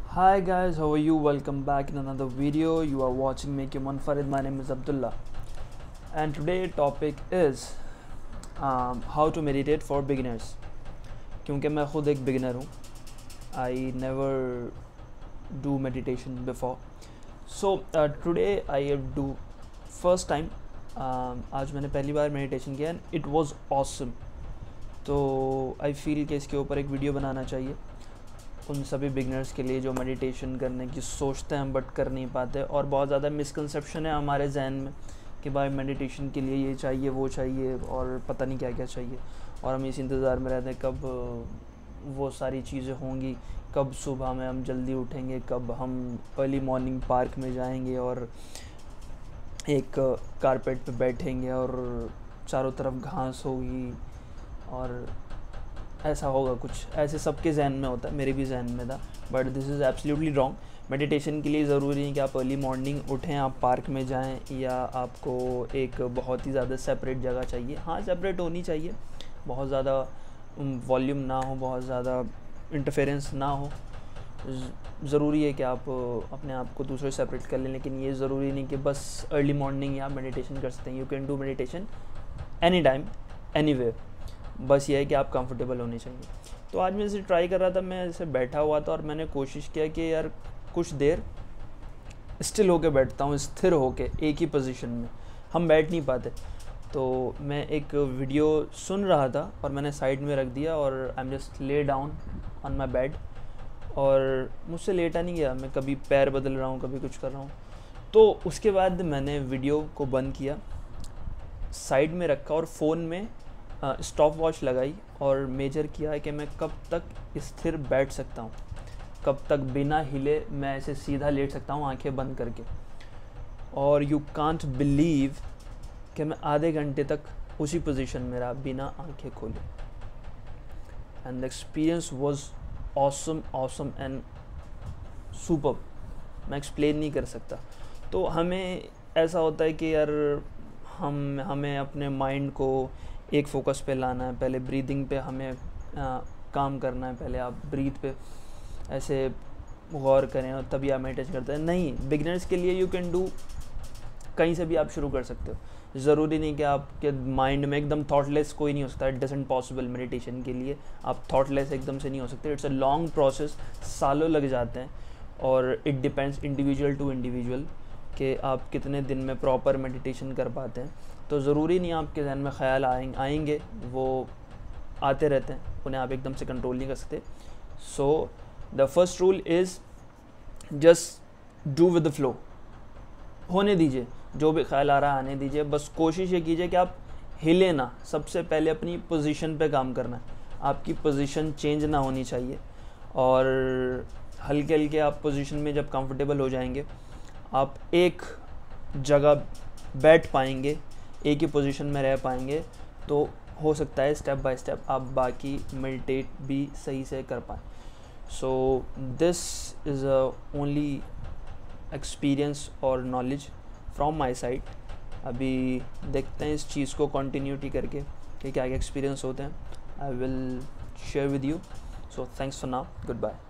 Hi guys, how are you? Welcome back in another video. You are watching Make Your Munfarid. My name is Abdullah, and today topic is how to meditate for beginners. क्योंकि मैं खुद एक beginner हूँ. I never do meditation before. So today I do first time. आज मैंने पहली बार meditation किया and it was awesome. तो I feel कि इसके ऊपर एक वीडियो बनाना चाहिए उन सभी बिगनर्स के लिए जो मेडिटेशन करने की सोचते हैं बट कर नहीं पाते, और बहुत ज़्यादा मिसकंसेप्शन है हमारे जहन में कि भाई मेडिटेशन के लिए ये चाहिए वो चाहिए और पता नहीं क्या क्या चाहिए, और हम इस इंतज़ार में रहते हैं कब वो सारी चीज़ें होंगी, कब सुबह में हम जल्दी उठेंगे, कब हम अर्ली मॉर्निंग पार्क में जाएंगे और एक कारपेट पे बैठेंगे और चारों तरफ घास होगी और ऐसा होगा कुछ, ऐसे सबके जहन में होता है, मेरे भी जहन में था. But this is absolutely wrong. Meditation के लिए ज़रूरी नहीं कि आप अर्ली मॉर्निंग उठें, आप पार्क में जाएं, या आपको एक बहुत ही ज़्यादा सेपरेट जगह चाहिए. हाँ, सेपरेट होनी चाहिए, बहुत ज़्यादा वॉल्यूम ना हो, बहुत ज़्यादा इंटरफेरेंस ना हो. ज़रूरी है कि आप अपने आप को दूसरे सेपरेट कर लें, लेकिन ये ज़रूरी नहीं कि बस अर्ली मॉर्निंग ही आप मेडिटेशन कर सकते हैं. You can do meditation any time anywhere. बस ये है कि आप कंफर्टेबल होने चाहिए. तो आज मैं इसे ट्राई कर रहा था, मैं ऐसे बैठा हुआ था और मैंने कोशिश किया कि यार कुछ देर स्टिल होके बैठता हूँ, स्थिर होके एक ही पोजीशन में. हम बैठ नहीं पाते. तो मैं एक वीडियो सुन रहा था और मैंने साइड में रख दिया और I am just lay down on my bed, और मुझसे लेटा नहीं गया. मैं कभी पैर बदल रहा हूँ, कभी कुछ कर रहा हूँ. तो उसके बाद मैंने वीडियो को बंद किया, साइड में रखा और फ़ोन में स्टॉप वॉच लगाई और मेजर किया है कि मैं कब तक स्थिर बैठ सकता हूँ, कब तक बिना हिले मैं ऐसे सीधा लेट सकता हूँ आंखें बंद करके. और यू कांट बिलीव कि मैं आधे घंटे तक उसी पोजीशन में रहा बिना आंखें खोले. And the experience was awesome and superb. मैं एक्सप्लेन नहीं कर सकता. तो हमें ऐसा होता है कि यार हमें अपने माइंड को एक फोकस पे लाना है. पहले ब्रीदिंग पे हमें काम करना है. पहले आप ब्रीथ पे ऐसे गौर करें और तभी आप मेडिटेशन करते हैं. नहीं, बिगिनर्स के लिए यू कैन डू, कहीं से भी आप शुरू कर सकते हो. ज़रूरी नहीं कि आपके माइंड में एकदम थॉटलेस कोई नहीं हो सकता. It doesn't possible. मेडिटेशन के लिए आप थॉटलेस एकदम से नहीं हो सकते. इट्स अ लॉन्ग प्रोसेस, सालों लग जाते हैं, और it depends individual to individual कि आप कितने दिन में प्रॉपर मेडिटेशन कर पाते हैं. तो ज़रूरी नहीं आपके जहन में ख्याल आएंगे, वो आते रहते हैं, उन्हें आप एकदम से कंट्रोल नहीं कर सकते. So the first rule is just do with the flow. होने दीजिए, जो भी ख्याल आ रहा है आने दीजिए. बस कोशिश ये कीजिए कि आप हिले ना. सबसे पहले अपनी पोजीशन पे काम करना है. आपकी पोजीशन चेंज ना होनी चाहिए, और हल्के हल्के आप पोजीशन में जब कंफर्टेबल हो जाएंगे, आप एक जगह बैठ पाएंगे, एक ही पोजीशन में रह पाएंगे, तो हो सकता है स्टेप बाय स्टेप आप बाकी मेडिटेट भी सही से कर पाएँ. So this is a only experience और नॉलेज फ्रॉम माई साइड. अभी देखते हैं इस चीज़ को कंटिन्यूटी करके कि क्या क्या एक्सपीरियंस होते हैं. I will share with you. So thanks for now. Good bye.